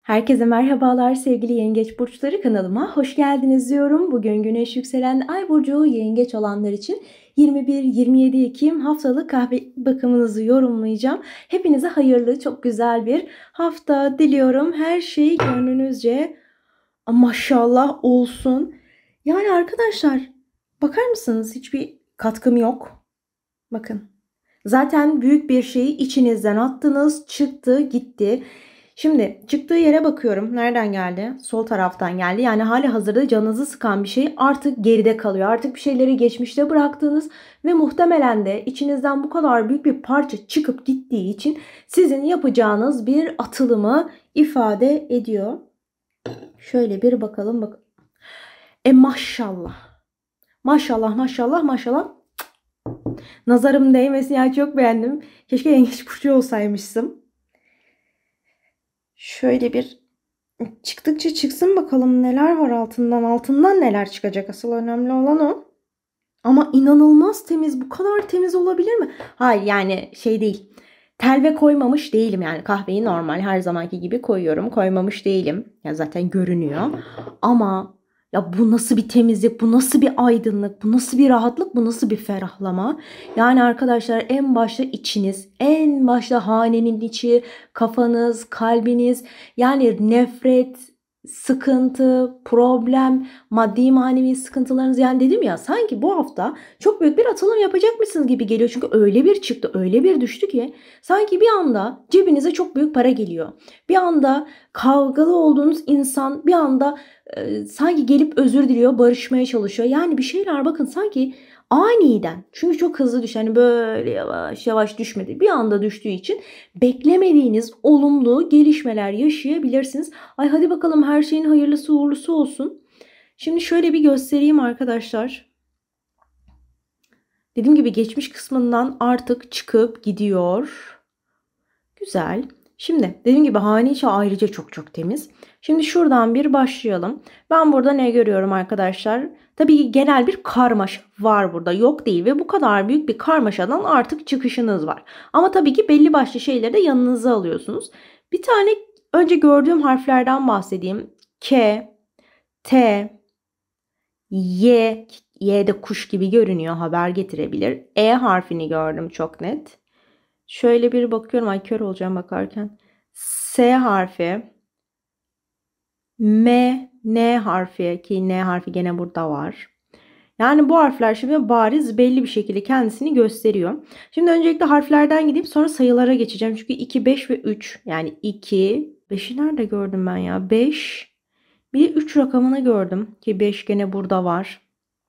Herkese merhabalar sevgili Yengeç Burçları, kanalıma hoş geldiniz diyorum. Bugün Güneş yükselen Ay burcu Yengeç olanlar için 21-27 Ekim haftalık kahve bakımınızı yorumlayacağım. Hepinize hayırlı, çok güzel bir hafta diliyorum. Her şey gönlünüzce maşallah olsun. Yani arkadaşlar, bakar mısınız? Hiçbir katkım yok. Bakın. Zaten büyük bir şeyi içinizden attınız, çıktı, gitti. Şimdi çıktığı yere bakıyorum. Nereden geldi? Sol taraftan geldi. Yani hali hazırda canınızı sıkan bir şey artık geride kalıyor. Artık bir şeyleri geçmişte bıraktınız ve muhtemelen de içinizden bu kadar büyük bir parça çıkıp gittiği için sizin yapacağınız bir atılımı ifade ediyor. Şöyle bir bakalım. Maşallah. Maşallah, maşallah, maşallah. Nazarım değmesin ya, çok beğendim. Keşke Yengeç burcu olsaymışsın. Şöyle bir çıktıkça çıksın bakalım neler var altından. Altından neler çıkacak, asıl önemli olan o. Ama inanılmaz temiz. Bu kadar temiz olabilir mi? Hayır, yani şey değil. Telve koymamış değilim, yani kahveyi normal her zamanki gibi koyuyorum. Koymamış değilim. Ya zaten görünüyor. Ama ya bu nasıl bir temizlik, bu nasıl bir aydınlık, bu nasıl bir rahatlık, bu nasıl bir ferahlama. Yani arkadaşlar, en başta içiniz, en başta hanenin içi, kafanız, kalbiniz, yani nefret, sıkıntı, problem, maddi manevi sıkıntılarınız, yani dedim ya, sanki bu hafta çok büyük bir atılım yapacakmışsınız gibi geliyor. Çünkü öyle bir çıktı, öyle bir düştü ki sanki bir anda cebinize çok büyük para geliyor. Bir anda kavgalı olduğunuz insan bir anda sanki gelip özür diliyor, barışmaya çalışıyor. Yani bir şeyler, bakın, sanki aniden, çünkü çok hızlı düştü. Hani böyle yavaş yavaş düşmedi. Bir anda düştüğü için beklemediğiniz olumlu gelişmeler yaşayabilirsiniz. Ay hadi bakalım, her şeyin hayırlısı uğurlusu olsun. Şimdi şöyle bir göstereyim arkadaşlar. Dediğim gibi geçmiş kısmından artık çıkıp gidiyor. Güzel. Şimdi dediğim gibi hane içi ayrıca çok çok temiz. Şimdi şuradan bir başlayalım. Ben burada ne görüyorum arkadaşlar? Tabii ki genel bir karmaşa var burada. Yok değil ve bu kadar büyük bir karmaşadan artık çıkışınız var. Ama tabii ki belli başlı şeyleri de yanınıza alıyorsunuz. Bir tane önce gördüğüm harflerden bahsedeyim. K, T, Y. Y de kuş gibi görünüyor, haber getirebilir. E harfini gördüm çok net. Şöyle bir bakıyorum. Ay kör olacağım bakarken. S harfi. M, N harfi, ki N harfi gene burada var. Yani bu harfler şimdi bariz belli bir şekilde kendisini gösteriyor. Şimdi öncelikle harflerden gideyim, sonra sayılara geçeceğim. Çünkü 2, 5 ve 3. Yani 2, 5'i nerede gördüm ben ya? 5. Bir de 3 rakamını gördüm. Ki 5 gene burada var.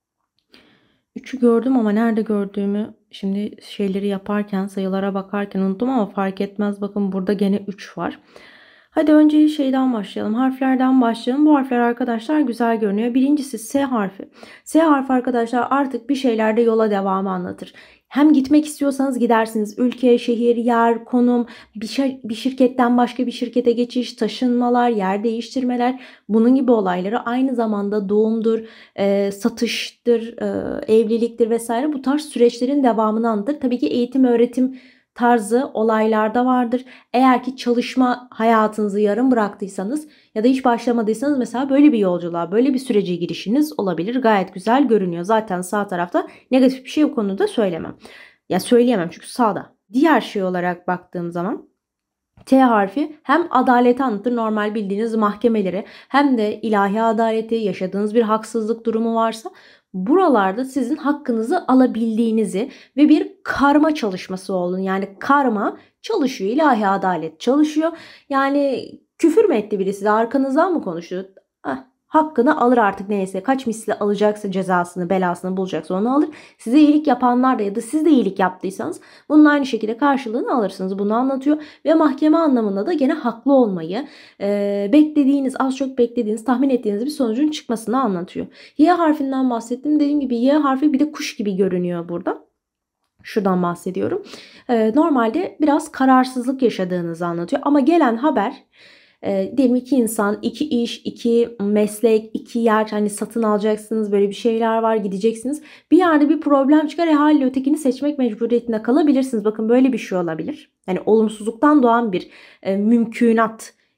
3'ü gördüm ama nerede gördüğümü şimdi şeyleri yaparken, sayılara bakarken unuttum ama fark etmez. Bakın burada gene 3 var. Hadi önce şeyden başlayalım. Harflerden başlayalım. Bu harfler arkadaşlar güzel görünüyor. Birincisi S harfi. S harfi arkadaşlar artık bir şeylerde yola devamı anlatır. Hem gitmek istiyorsanız gidersiniz. Ülke, şehir, yer, konum, bir şirketten başka bir şirkete geçiş, taşınmalar, yer değiştirmeler, bunun gibi olayları, aynı zamanda doğumdur, satıştır, evliliktir vesaire, bu tarz süreçlerin devamını anlatır. Tabii ki eğitim, öğretim tarzı olaylarda vardır. Eğer ki çalışma hayatınızı yarım bıraktıysanız ya da hiç başlamadıysanız, mesela böyle bir yolculuğa, böyle bir sürece girişiniz olabilir. Gayet güzel görünüyor. Zaten sağ tarafta negatif bir şey bu konuda söylemem. Ya söyleyemem çünkü sağda. Diğer şey olarak baktığım zaman T harfi hem adaleti anlatır, normal bildiğiniz mahkemeleri, hem de ilahi adaleti, yaşadığınız bir haksızlık durumu varsa buralarda sizin hakkınızı alabildiğinizi ve bir karma çalışması olduğunu, yani karma çalışıyor, ilahi adalet çalışıyor. Yani küfür mü etti birisi de, arkanızdan mı konuştu? Hakkını alır artık, neyse kaç misli alacaksa, cezasını, belasını bulacaksa onu alır. Size iyilik yapanlar da ya da siz de iyilik yaptıysanız bunun aynı şekilde karşılığını alırsınız. Bunu anlatıyor ve mahkeme anlamında da gene haklı olmayı, beklediğiniz, az çok beklediğiniz, tahmin ettiğiniz bir sonucun çıkmasını anlatıyor. Y harfinden bahsettim. Dediğim gibi Y harfi bir de kuş gibi görünüyor burada. Şuradan bahsediyorum. Normalde biraz kararsızlık yaşadığınızı anlatıyor ama gelen haber, diyelim iki insan, iki iş, iki meslek, iki yer, hani satın alacaksınız, böyle bir şeyler var, gideceksiniz. Bir yerde bir problem çıkar, haliyle ötekini seçmek mecburiyetinde kalabilirsiniz. Bakın böyle bir şey olabilir. Yani olumsuzluktan doğan bir mümkünat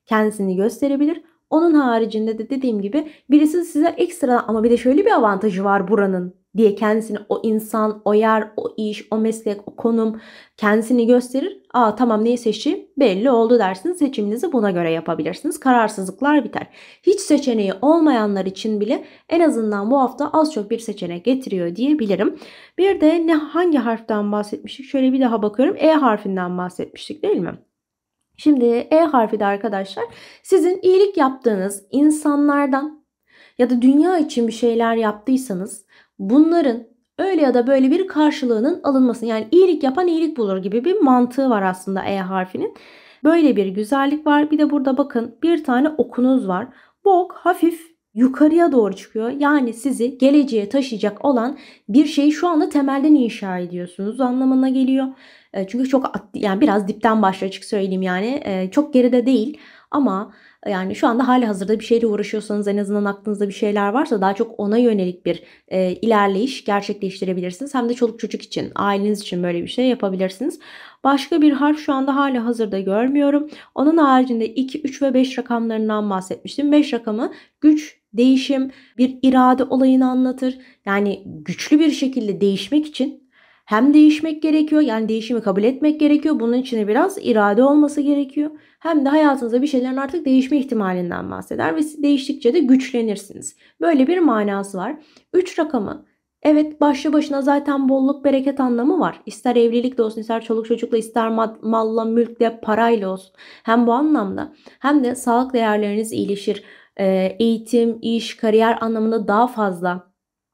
kendisini gösterebilir. Onun haricinde de dediğim gibi birisi size ekstra ama bir de şöyle bir avantajı var buranın diye kendisini o insan, o yer, o iş, o meslek, o konum kendisini gösterir. Aa tamam neyi seçeyim belli oldu dersiniz. Seçiminizi buna göre yapabilirsiniz. Kararsızlıklar biter. Hiç seçeneği olmayanlar için bile en azından bu hafta az çok bir seçenek getiriyor diyebilirim. Bir de hangi harften bahsetmiştik? Şöyle bir daha bakıyorum. E harfinden bahsetmiştik değil mi? Şimdi E harfi de arkadaşlar sizin iyilik yaptığınız insanlardan ya da dünya için bir şeyler yaptıysanız bunların öyle ya da böyle bir karşılığının alınması. Yani iyilik yapan iyilik bulur gibi bir mantığı var aslında E harfinin. Böyle bir güzellik var. Bir de burada bakın bir tane okunuz var. Bu ok hafif yukarıya doğru çıkıyor. Yani sizi geleceğe taşıyacak olan bir şeyi şu anda temelden inşa ediyorsunuz anlamına geliyor. Çünkü çok yani biraz dipten başla açık söyleyeyim yani. Çok geride değil ama yani şu anda halihazırda bir şeyle uğraşıyorsanız en azından aklınızda bir şeyler varsa daha çok ona yönelik bir ilerleyiş gerçekleştirebilirsiniz. Hem de çoluk çocuk için, aileniz için böyle bir şey yapabilirsiniz. Başka bir harf şu anda halihazırda görmüyorum. Onun haricinde 2, 3 ve 5 rakamlarından bahsetmiştim. 5 rakamı güç, değişim, bir irade olayını anlatır. Yani güçlü bir şekilde değişmek için hem değişmek gerekiyor, yani değişimi kabul etmek gerekiyor. Bunun için de biraz irade olması gerekiyor. Hem de hayatınızda bir şeylerin artık değişme ihtimalinden bahseder ve siz değiştikçe de güçlenirsiniz. Böyle bir manası var. 3 rakamı evet başlı başına zaten bolluk bereket anlamı var. İster evlilikle olsun, ister çoluk çocukla, ister malla, mülkle, parayla olsun. Hem bu anlamda hem de sağlık değerleriniz iyileşir. Eğitim, iş, kariyer anlamında daha fazla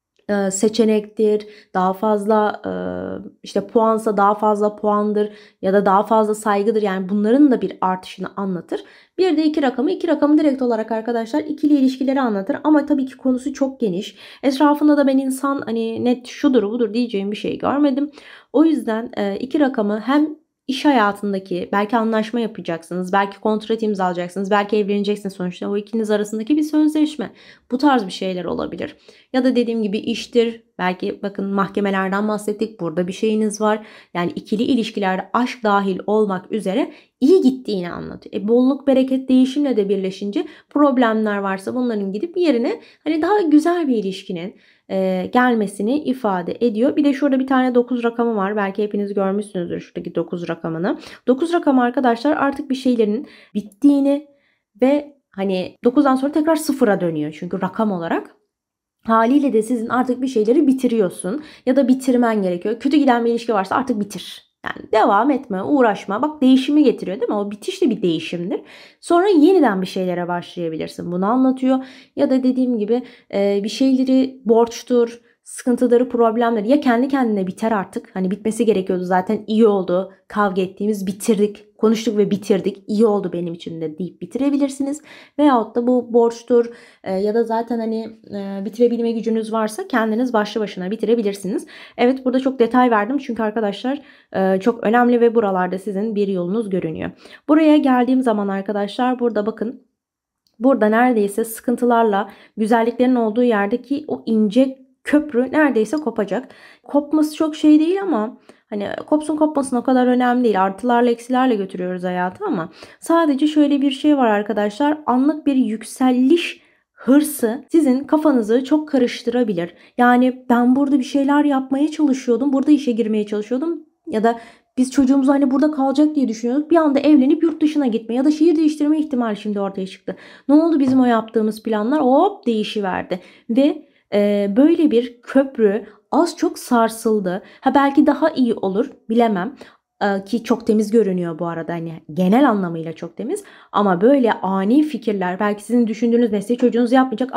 seçenektir, daha fazla işte puansa daha fazla puandır ya da daha fazla saygıdır. Yani bunların da bir artışını anlatır. Bir de 2 rakamı. 2 rakamı direkt olarak arkadaşlar ikili ilişkileri anlatır. Ama tabii ki konusu çok geniş. Etrafında da ben insan hani net şudur budur diyeceğim bir şey görmedim. O yüzden 2 rakamı hem İş hayatındaki belki anlaşma yapacaksınız, belki kontrat imzalayacaksınız, belki evleneceksiniz sonuçta o ikiniz arasındaki bir sözleşme. Bu tarz bir şeyler olabilir. Ya da dediğim gibi iştir. Belki bakın mahkemelerden bahsettik. Burada bir şeyiniz var. Yani ikili ilişkilerde aşk dahil olmak üzere iyi gittiğini anlatıyor. Bolluk, bereket, değişimle de birleşince problemler varsa bunların gidip yerine hani daha güzel bir ilişkinin gelmesini ifade ediyor. Bir de şurada bir tane 9 rakamı var. Belki hepiniz görmüşsünüzdür şuradaki 9 rakamını. 9 rakamı arkadaşlar artık bir şeylerin bittiğini ve hani 9'dan sonra tekrar sıfıra dönüyor. Çünkü rakam olarak. Haliyle de sizin artık bir şeyleri bitiriyorsun ya da bitirmen gerekiyor. Kötü giden bir ilişki varsa artık bitir. Yani devam etme, uğraşma. Bak değişimi getiriyor değil mi? O bitiş de bir değişimdir. Sonra yeniden bir şeylere başlayabilirsin. Bunu anlatıyor. Ya da dediğim gibi bir şeyleri borçtur, sıkıntıları, problemleri ya kendi kendine biter artık. Hani bitmesi gerekiyordu zaten iyi oldu. Kavga ettiğimiz bitirdik, konuştuk ve bitirdik. İyi oldu benim için de deyip bitirebilirsiniz. Veyahut da bu borçtur ya da zaten hani bitirebilme gücünüz varsa kendiniz başlı başına bitirebilirsiniz. Evet burada çok detay verdim çünkü arkadaşlar çok önemli ve buralarda sizin bir yolunuz görünüyor. Buraya geldiğim zaman arkadaşlar burada bakın. Burada neredeyse sıkıntılarla güzelliklerin olduğu yerdeki o ince köprü neredeyse kopacak. Kopması çok şey değil ama hani kopsun kopmasın o kadar önemli değil. Artılarla eksilerle götürüyoruz hayatı ama sadece şöyle bir şey var arkadaşlar. Anlık bir yükseliş hırsı sizin kafanızı çok karıştırabilir. Yani ben burada bir şeyler yapmaya çalışıyordum. Burada işe girmeye çalışıyordum. Ya da biz çocuğumuz hani burada kalacak diye düşünüyorduk. Bir anda evlenip yurt dışına gitme ya da şehir değiştirme ihtimali şimdi ortaya çıktı. Ne oldu bizim o yaptığımız planlar? Hop değişiverdi. Ve böyle bir köprü az çok sarsıldı. Ha belki daha iyi olur bilemem. Ki çok temiz görünüyor bu arada hani genel anlamıyla çok temiz. Ama böyle ani fikirler belki sizin düşündüğünüz mesleği çocuğunuz yapmayacak.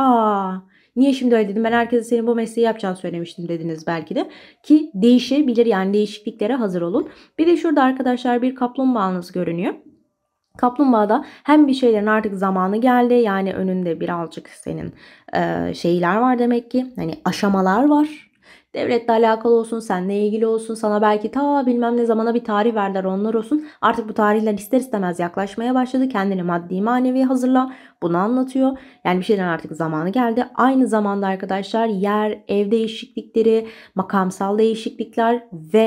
Niye şimdi öyle dedim ben herkese senin bu mesleği yapacağını söylemiştim dediniz belki de. Ki değişebilir yani değişikliklere hazır olun. Bir de şurada arkadaşlar bir kaplumbağanız görünüyor. Kaplumbağada hem bir şeylerin artık zamanı geldi yani önünde birazcık senin şeyler var demek ki hani aşamalar var. Devletle alakalı olsun, seninle ilgili olsun, sana belki ta bilmem ne zamana bir tarih verdiler onlar olsun. Artık bu tarihler ister istemez yaklaşmaya başladı. Kendini maddi manevi hazırla. Bunu anlatıyor. Yani bir şeylerin artık zamanı geldi. Aynı zamanda arkadaşlar yer, ev değişiklikleri, makamsal değişiklikler ve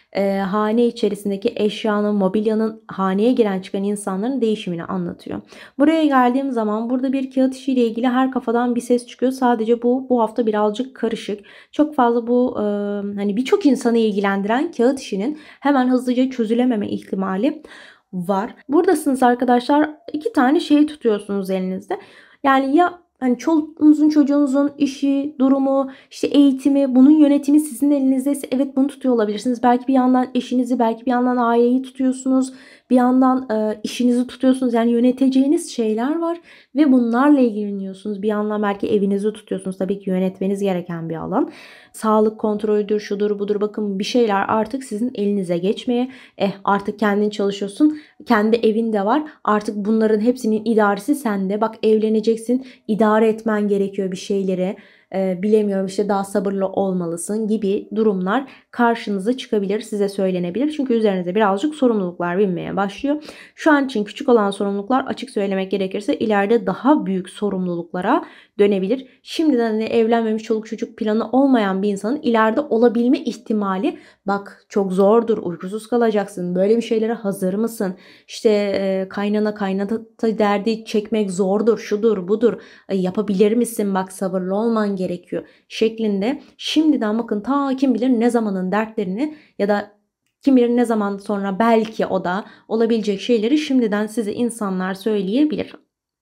hane içerisindeki eşyanın, mobilyanın, haneye giren çıkan insanların değişimini anlatıyor. Buraya geldiğim zaman burada bir kağıt işiyle ilgili her kafadan bir ses çıkıyor. Sadece bu hafta birazcık karışık. Çok fazla bu hani birçok insanı ilgilendiren kağıt işinin hemen hızlıca çözülememe ihtimali var. Buradasınız arkadaşlar. 2 tane şey tutuyorsunuz elinizde. Yani ya hani çoluğunuzun, çocuğunuzun işi, durumu, işte eğitimi, bunun yönetimi sizin elinizdeyse evet bunu tutuyor olabilirsiniz. Belki bir yandan eşinizi, belki bir yandan aileyi tutuyorsunuz. Bir yandan işinizi tutuyorsunuz. Yani yöneteceğiniz şeyler var ve bunlarla ilgileniyorsunuz. Bir yandan belki evinizi tutuyorsunuz. Tabii ki yönetmeniz gereken bir alan. Sağlık kontrolüdür, şudur budur. Bakın bir şeyler artık sizin elinize geçmeye. Artık kendin çalışıyorsun. Kendi evin de var. Artık bunların hepsinin idaresi sende. Bak evleneceksin. İdare etmen gerekiyor bir şeyleri. Bilemiyorum işte daha sabırlı olmalısın gibi durumlar karşınıza çıkabilir, size söylenebilir. Çünkü üzerinize birazcık sorumluluklar binmeye başlıyor. Şu an için küçük olan sorumluluklar açık söylemek gerekirse ileride daha büyük sorumluluklara dönebilir. Şimdiden hani evlenmemiş çoluk çocuk planı olmayan bir insanın ileride olabilme ihtimali bak çok zordur, uykusuz kalacaksın, böyle bir şeylere hazır mısın? İşte kaynana kaynata derdi çekmek zordur, şudur budur, yapabilir misin, bak sabırlı olman gerekiyor şeklinde şimdiden bakın ta kim bilir ne zamanın dertlerini ya da kim bilir ne zaman sonra belki o da olabilecek şeyleri şimdiden size insanlar söyleyebilir.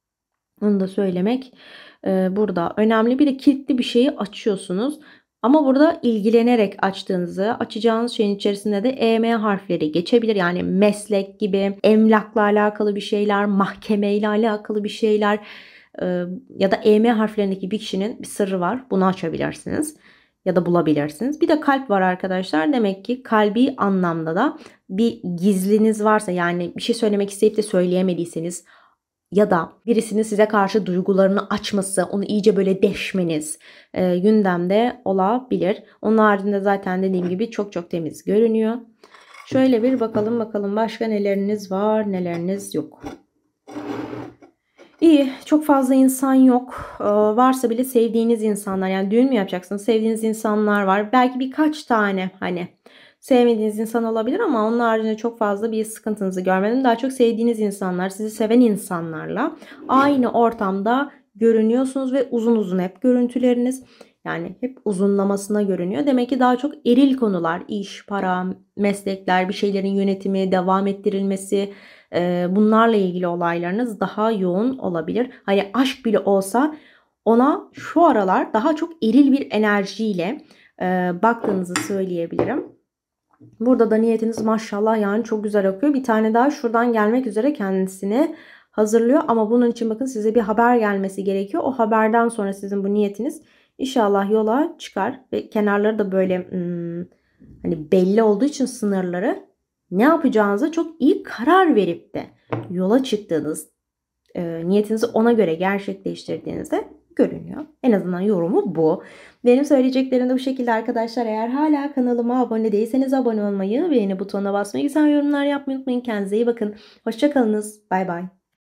Onu da söylemek burada önemli. Bir de kilitli bir şeyi açıyorsunuz. Ama burada ilgilenerek açtığınızı, açacağınız şeyin içerisinde de EM harfleri geçebilir. Yani meslek gibi, emlakla alakalı bir şeyler, mahkemeyle alakalı bir şeyler ya da EM harflerindeki bir kişinin bir sırrı var. Bunu açabilirsiniz ya da bulabilirsiniz. Bir de kalp var arkadaşlar. Demek ki kalbi anlamda da bir gizliniz varsa, yani bir şey söylemek isteyip de söyleyemediyseniz ya da birisinin size karşı duygularını açması, onu iyice böyle deşmeniz gündemde olabilir. Onun haricinde zaten dediğim gibi çok çok temiz görünüyor. Şöyle bir bakalım başka neleriniz var, neleriniz yok. İyi, çok fazla insan yok. Varsa bile sevdiğiniz insanlar, yani düğün mü yapacaksınız? Sevdiğiniz insanlar var. Belki birkaç tane hani sevmediğiniz insan olabilir ama onun haricinde çok fazla bir sıkıntınızı görmedim. Daha çok sevdiğiniz insanlar, sizi seven insanlarla aynı ortamda görünüyorsunuz ve uzun uzun hep görüntüleriniz. Yani hep uzunlamasına görünüyor. Demek ki daha çok eril konular, iş, para, meslekler, bir şeylerin yönetimi, devam ettirilmesi, bunlarla ilgili olaylarınız daha yoğun olabilir. Hani aşk bile olsa ona şu aralar daha çok eril bir enerjiyle baktığınızı söyleyebilirim. Burada da niyetiniz maşallah yani çok güzel akıyor. Bir tane daha şuradan gelmek üzere kendisini hazırlıyor. Ama bunun için bakın size bir haber gelmesi gerekiyor. O haberden sonra sizin bu niyetiniz inşallah yola çıkar. Ve kenarları da böyle hani belli olduğu için sınırları, ne yapacağınıza çok iyi karar verip de yola çıktığınız, niyetinizi ona göre gerçekleştirdiğinizde görünüyor. En azından yorumu bu. Benim söyleyeceklerim de bu şekilde arkadaşlar. Eğer hala kanalıma abone değilseniz abone olmayı, beğeni butonuna basmayı, güzel yorumlar yapmayı unutmayın. Kendinize iyi bakın. Hoşça kalınız. Bay bay.